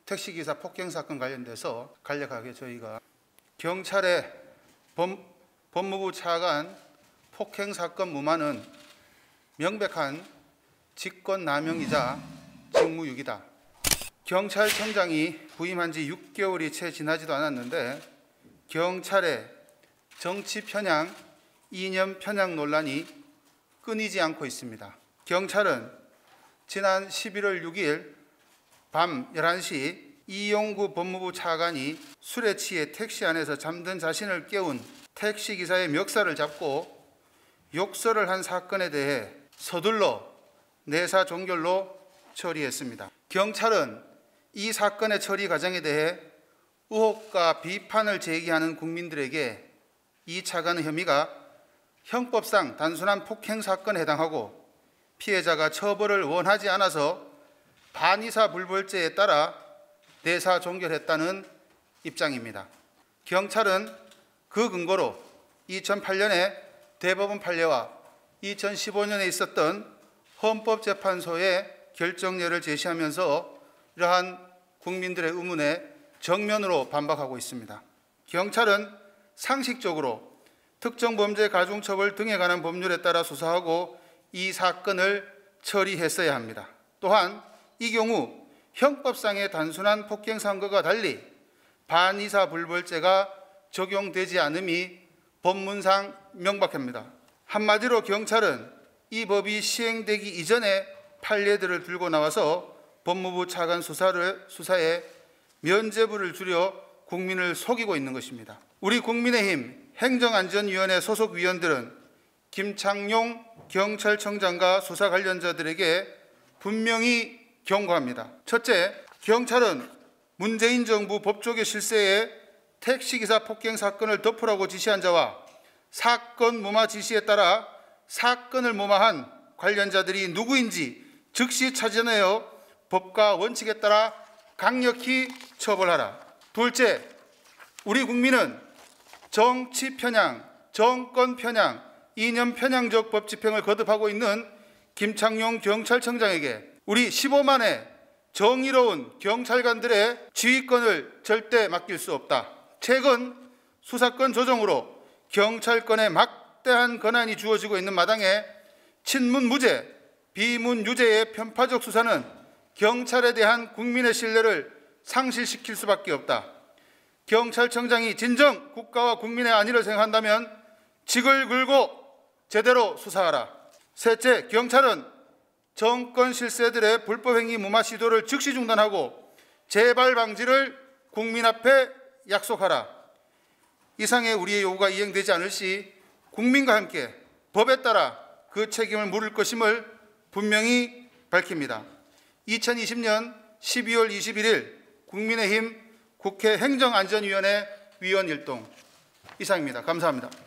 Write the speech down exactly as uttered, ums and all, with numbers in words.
택시기사 폭행 사건 관련돼서 간략하게 저희가 경찰의 법, 법무부 차관 폭행 사건 무마는 명백한 직권남용이자 직무유기다. 경찰청장이 부임한 지 육 개월이 채 지나지도 않았는데 경찰의 정치 편향, 이념 편향 논란이 끊이지 않고 있습니다. 경찰은 지난 십일월 육일 밤 열한 시 이용구 법무부 차관이 술에 취해 택시 안에서 잠든 자신을 깨운 택시기사의 멱살을 잡고 욕설을 한 사건에 대해 서둘러 내사 종결로 처리했습니다. 경찰은 이 사건의 처리 과정에 대해 의혹과 비판을 제기하는 국민들에게 이 차관의 혐의가 형법상 단순한 폭행 사건에 해당하고 피해자가 처벌을 원하지 않아서 반의사불벌죄에 따라 내사 종결했다는 입장입니다. 경찰은 그 근거로 이천팔 년에 대법원 판례와 이천십오 년에 있었던 헌법재판소의 결정례를 제시하면서 이러한 국민들의 의문에 정면으로 반박하고 있습니다. 경찰은 상식적으로 특정범죄 가중처벌 등에 관한 법률에 따라 수사하고 이 사건을 처리했어야 합니다. 또한 이 경우 형법상의 단순한 폭행 선고와 달리 반의사불벌죄가 적용되지 않음이 법문상 명백합니다. 한마디로 경찰은 이 법이 시행되기 이전에 판례들을 들고 나와서 법무부 차관 수사를, 수사에 면죄부를 줄여 국민을 속이고 있는 것입니다. 우리 국민의힘 행정안전위원회 소속 위원들은 김창룡 경찰청장과 수사 관련자들에게 분명히 경고합니다. 첫째, 경찰은 문재인 정부 법조계 실세에 택시기사 폭행 사건을 덮으라고 지시한 자와 사건 무마 지시에 따라 사건을 무마한 관련자들이 누구인지 즉시 찾아내어 법과 원칙에 따라 강력히 처벌하라. 둘째, 우리 국민은 정치 편향, 정권 편향, 이념 편향적 법 집행을 거듭하고 있는 김창룡 경찰청장에게 우리 십오만의 정의로운 경찰관들의 지휘권을 절대 맡길 수 없다. 최근 수사권 조정으로 경찰권에 막대한 권한이 주어지고 있는 마당에 친문무죄, 비문유죄의 편파적 수사는 경찰에 대한 국민의 신뢰를 상실시킬 수밖에 없다. 경찰청장이 진정 국가와 국민의 안위를 생각한다면 직을 걸고 제대로 수사하라. 셋째, 경찰은 정권 실세들의 불법행위 무마 시도를 즉시 중단하고 재발 방지를 국민 앞에 약속하라. 이상의 우리의 요구가 이행되지 않을 시 국민과 함께 법에 따라 그 책임을 물을 것임을 분명히 밝힙니다. 이천이십 년 십이월 이십일일 국민의힘 국회 행정안전위원회 위원 일동 이상입니다. 감사합니다.